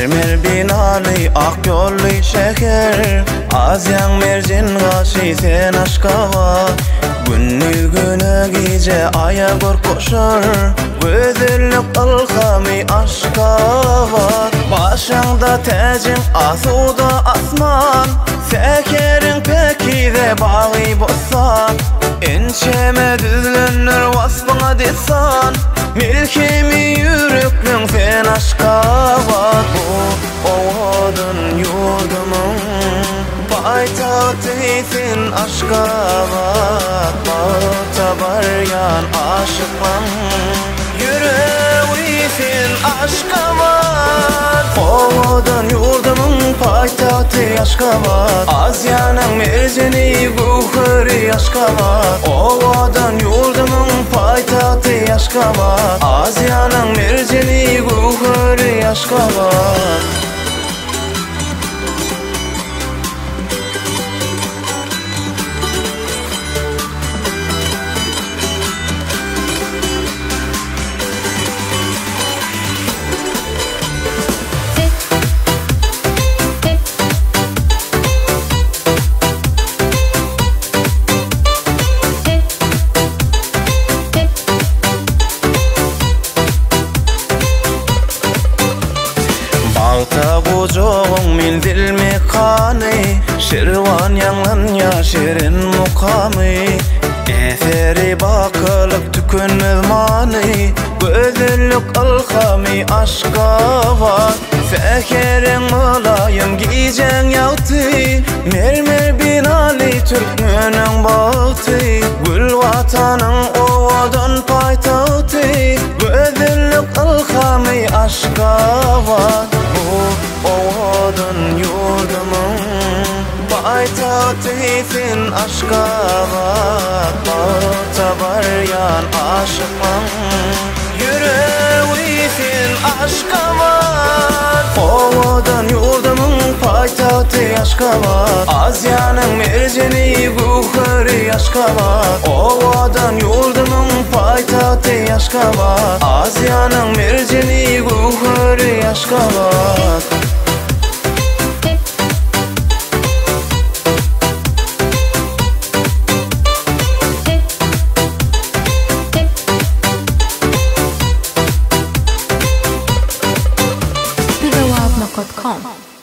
Mermer binalı ak yollu şeker Azyan mercin gaşı sen aşkava Günnü günü gece aya gör koşur Gözürlük ılgami aşkava Başında tecin asuda asman Sekerin peki de bağı bozsan Ençeme düzlenir vasfına desan Milkimi yüreklün sen aşkava Bu oğudun yurdumun Paytahtıysın aşkava Bağıta baryan aşıkman Yüreğisin aşkava Oğudun yurdumun paytahtı aşkava Azyanın merceni buhuri aşkava Oğudun yurdumun paytahtı aşkava Azyanın merceni buhuri aşkava Bağta bucuğun min dil mekanı Şirvan yanlan ya şirin mukamı Eferi bakılıp tükünmez mani Gözürlük ılgami aşka var Fekerin mulayım giyecen yaltı Mermer binalı Türkmen'in bahtı Gül vatanın oğudun paytahtı Gözürlük ılgami aşka var Oğudun yurdumun paytahtıysın aşkava Bağıta baryan aşıkman Yüreğisin aşkava Oğudun yurdumun paytahtı aşkava Azyanın merceni buhuri aşkava Oğudun yurdumun paytahtı aşkava Azyanın merceni buhuri aşkava Pirawabna.com